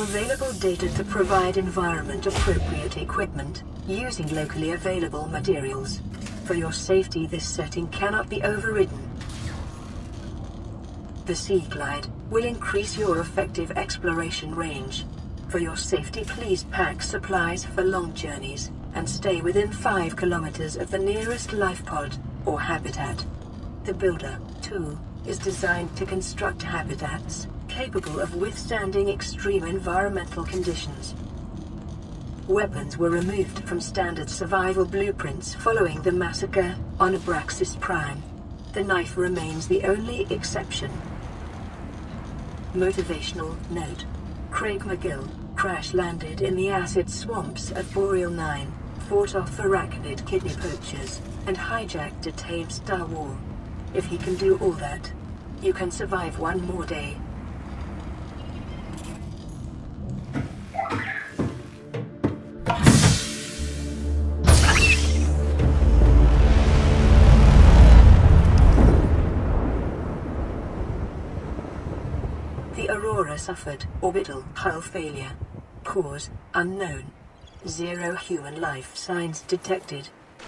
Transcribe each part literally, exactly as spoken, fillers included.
available data to provide environment-appropriate equipment, using locally available materials. For your safety, this setting cannot be overridden. The Sea Glide will increase your effective exploration range. For your safety, please pack supplies for long journeys, and stay within five kilometers of the nearest life pod or habitat. The Builder, too, is designed to construct habitats capable of withstanding extreme environmental conditions. Weapons were removed from standard survival blueprints following the massacre on Abraxas Prime. The knife remains the only exception. Motivational note. Craig McGill crash-landed in the acid swamps of Boreal nine, fought off arachnid kidney poachers, and hijacked a tamed Star War. If he can do all that, you can survive one more day. The Aurora suffered orbital hull failure. Cause unknown. Zero human life signs detected.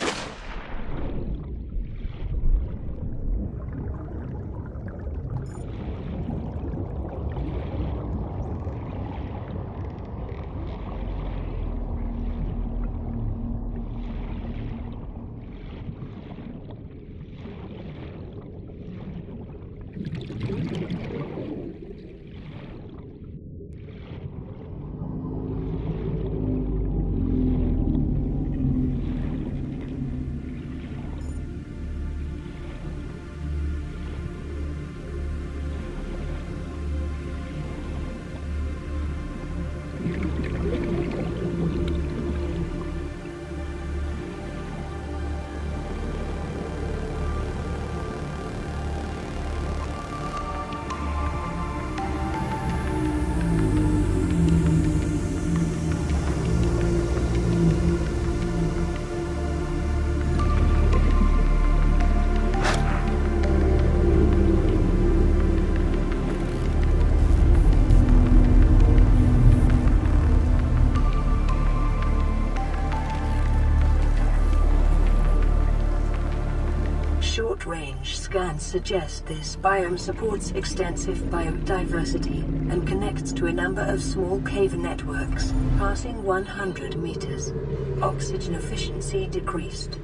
Short-range scans suggest this biome supports extensive biodiversity and connects to a number of small cave networks, passing one hundred meters. Oxygen efficiency decreased.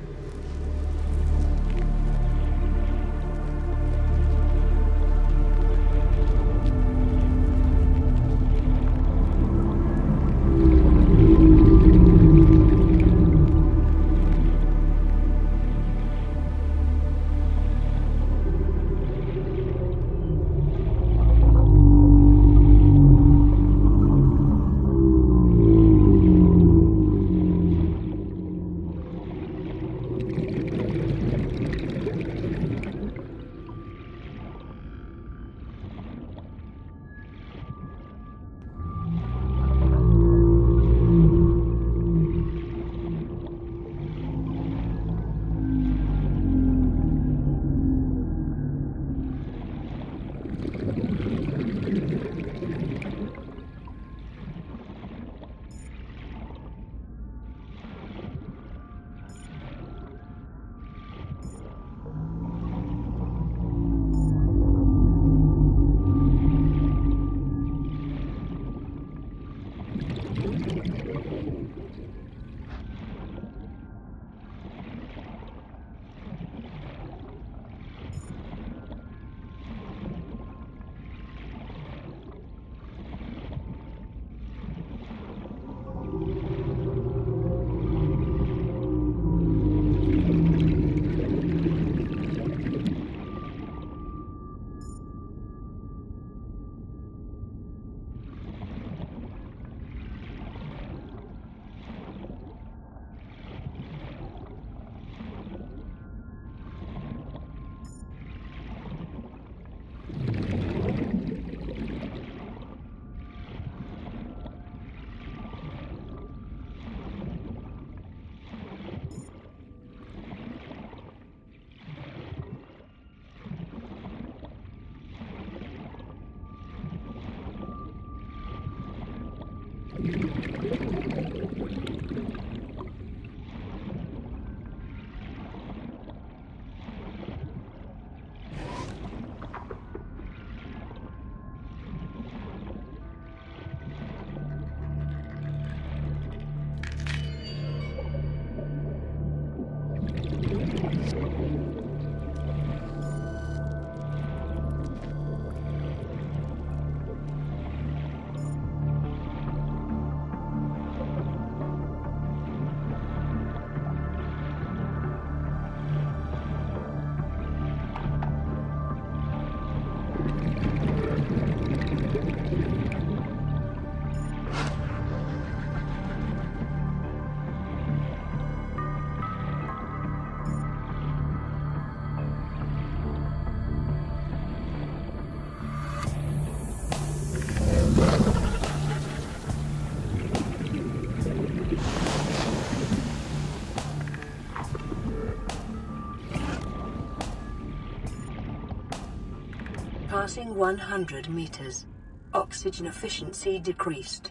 Passing one hundred meters. Oxygen efficiency decreased.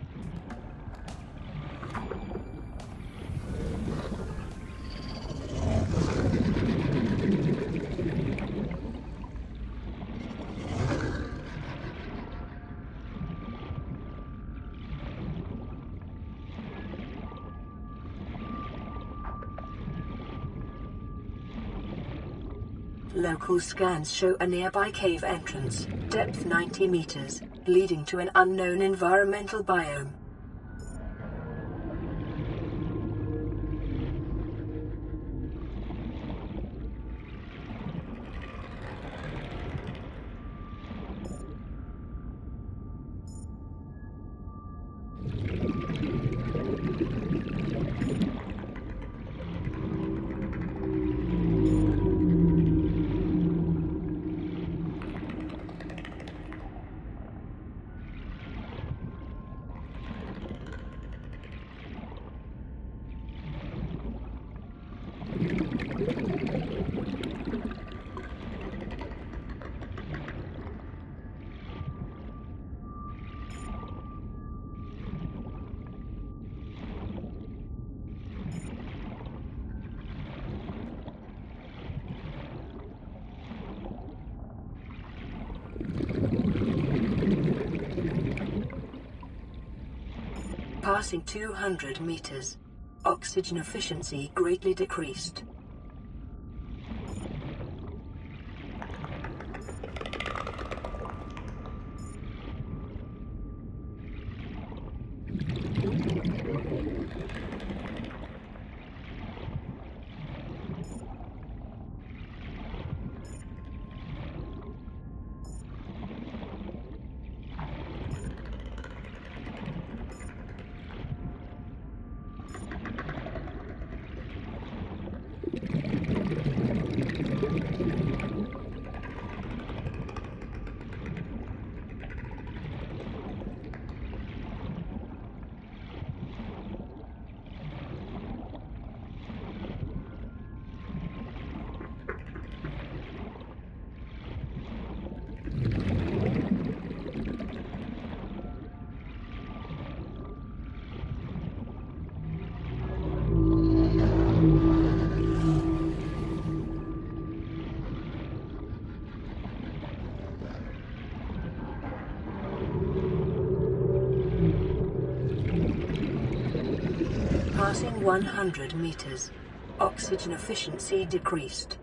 Local scans show a nearby cave entrance, depth ninety meters, leading to an unknown environmental biome. Passing two hundred meters. Oxygen efficiency greatly decreased. Passing one hundred meters. Oxygen efficiency decreased.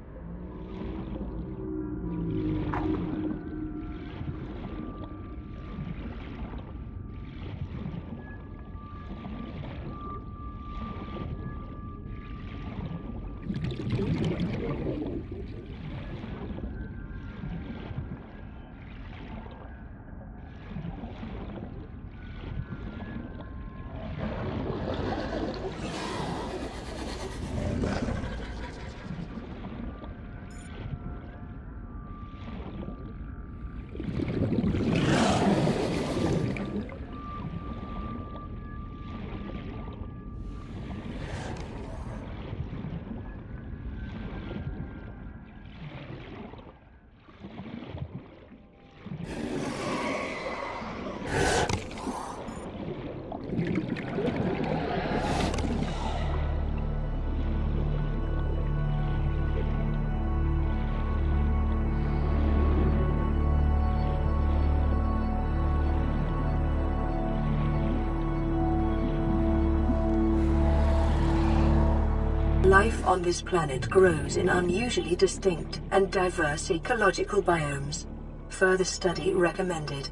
Life on this planet grows in unusually distinct and diverse ecological biomes. Further study recommended.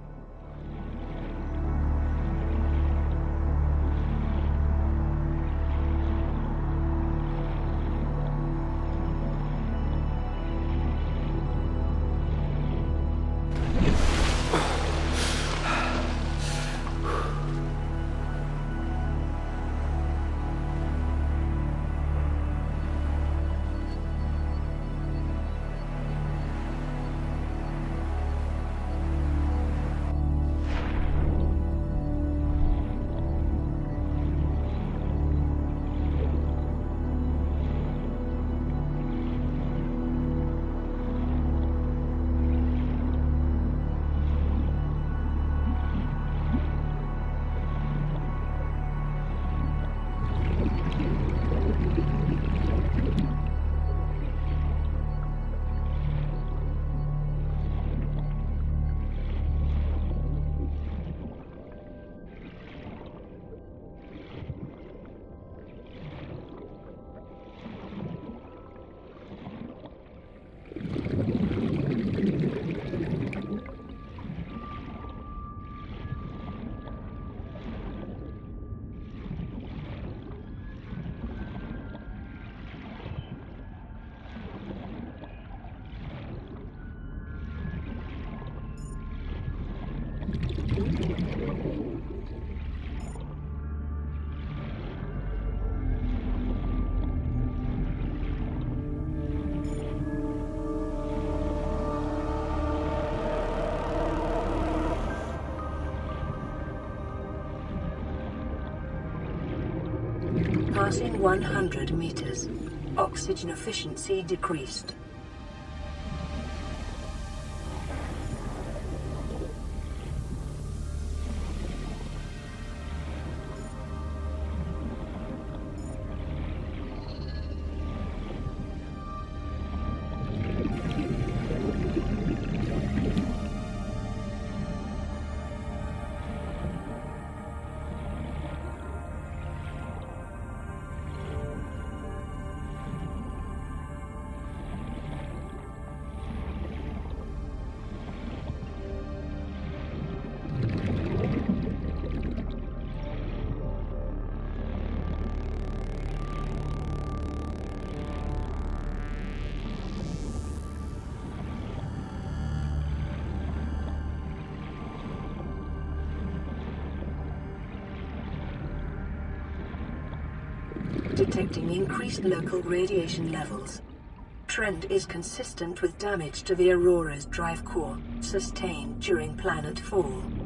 Passing one hundred meters. Oxygen efficiency decreased. Detecting increased local radiation levels. Trend is consistent with damage to the Aurora's drive core, sustained during planet fall.